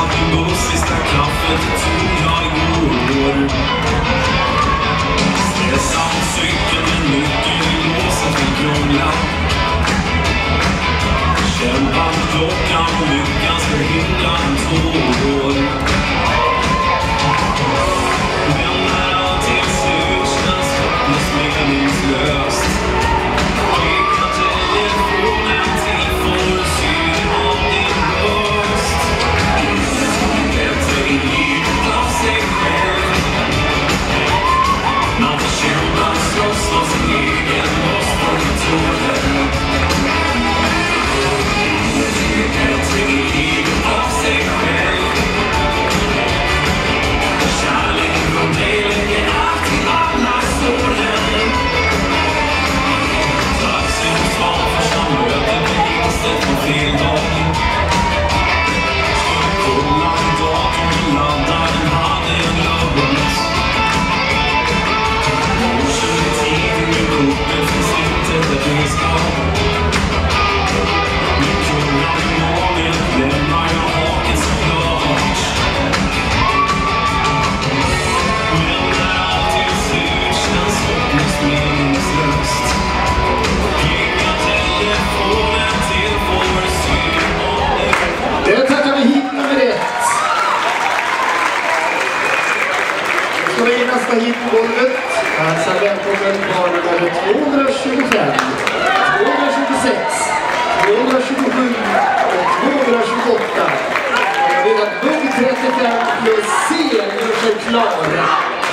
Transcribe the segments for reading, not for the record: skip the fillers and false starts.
Nästa hit på golvet. Alltså välkommen var nummer 225, 226, 227 och 228. Jag vill att bugg 35 plus C gör sig klara.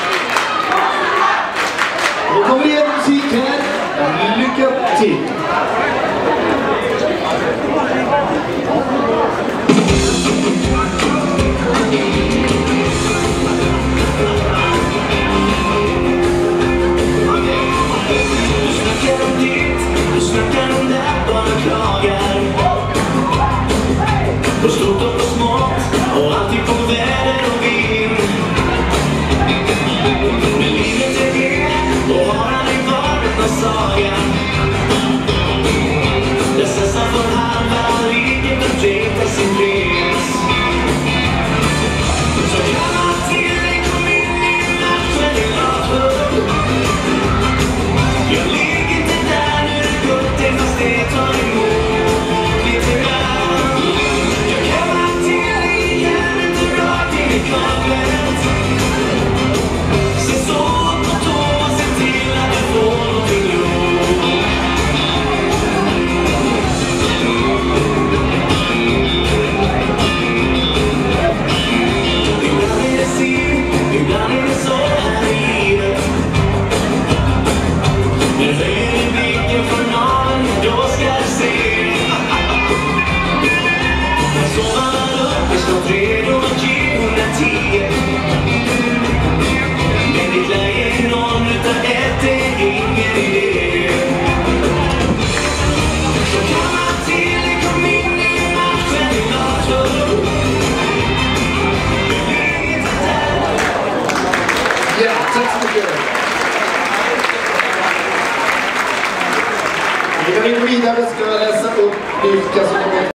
Då kommer det musik här. Lycka till! På stort och på smått och alltid på väder och vind. Men livet är det och har aldrig varit någon saga. Jag sessar från halva ryggen och dejtar sin resa. Så kan man till dig kom in i natten i natten. Jag ligger inte där nu det gått det fast det tar emot lite grann. Vi kan gå vidare, ska jag läsa upp vilka som